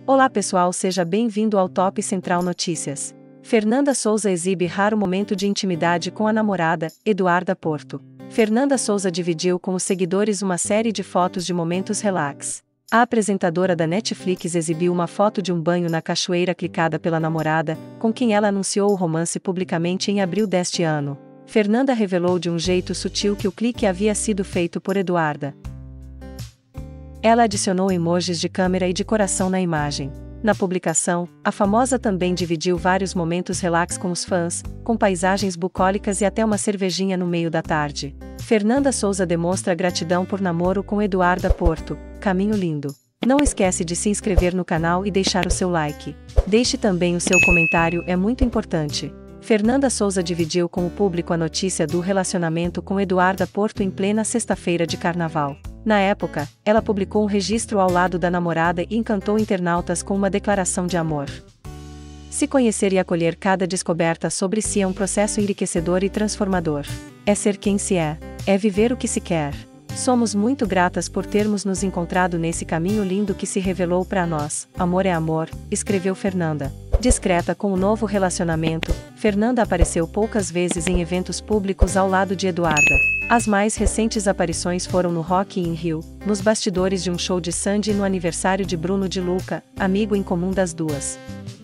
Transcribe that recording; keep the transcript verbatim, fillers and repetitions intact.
Olá pessoal, seja bem-vindo ao Top Central Notícias. Fernanda Souza exibe raro momento de intimidade com a namorada, Eduarda Porto. Fernanda Souza dividiu com os seguidores uma série de fotos de momentos relax. A apresentadora da Netflix exibiu uma foto de um banho na cachoeira clicada pela namorada, com quem ela anunciou o romance publicamente em abril deste ano. Fernanda revelou de um jeito sutil que o clique havia sido feito por Eduarda. Ela adicionou emojis de câmera e de coração na imagem. Na publicação, a famosa também dividiu vários momentos relax com os fãs, com paisagens bucólicas e até uma cervejinha no meio da tarde. Fernanda Souza demonstra gratidão por namoro com Eduarda Porto. Caminho lindo. Não esquece de se inscrever no canal e deixar o seu like. Deixe também o seu comentário, é muito importante. Fernanda Souza dividiu com o público a notícia do relacionamento com Eduarda Porto em plena sexta-feira de carnaval. Na época, ela publicou um registro ao lado da namorada e encantou internautas com uma declaração de amor. Se conhecer e acolher cada descoberta sobre si é um processo enriquecedor e transformador. É ser quem se é, é viver o que se quer. Somos muito gratas por termos nos encontrado nesse caminho lindo que se revelou para nós. Amor é amor, escreveu Fernanda. Discreta com o novo relacionamento, Fernanda apareceu poucas vezes em eventos públicos ao lado de Eduarda. As mais recentes aparições foram no Rock in Rio, nos bastidores de um show de Sandy e no aniversário de Bruno de Luca, amigo em comum das duas.